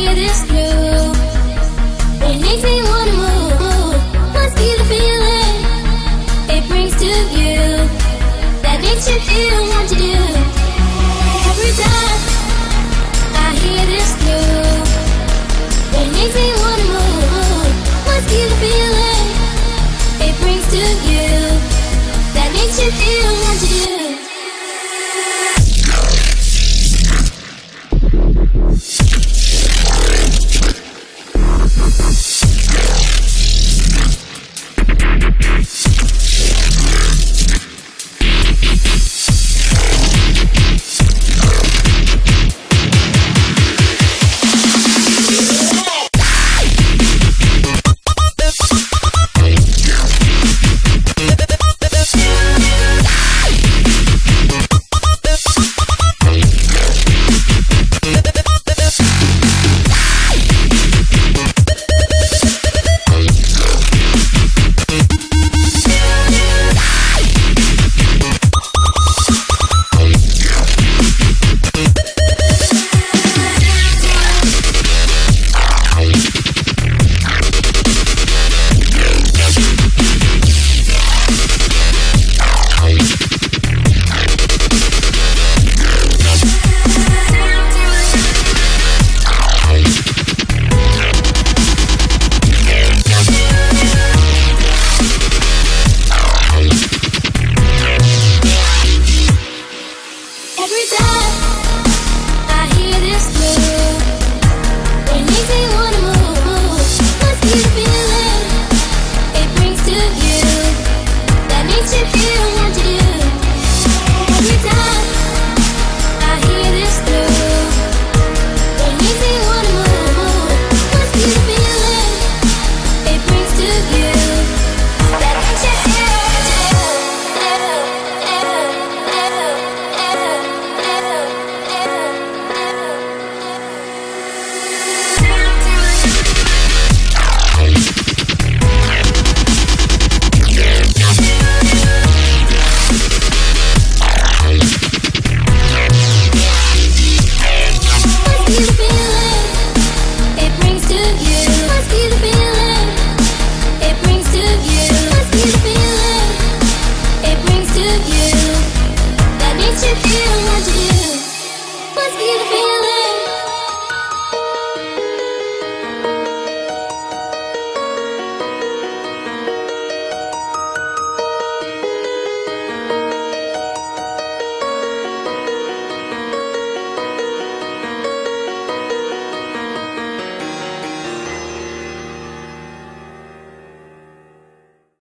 hear this groove, it makes me wanna move. Must be the feeling it brings to you that makes you feel what to do. Every time I hear this groove, it makes me wanna move. Must be the feeling it brings to you that makes you feel what to do.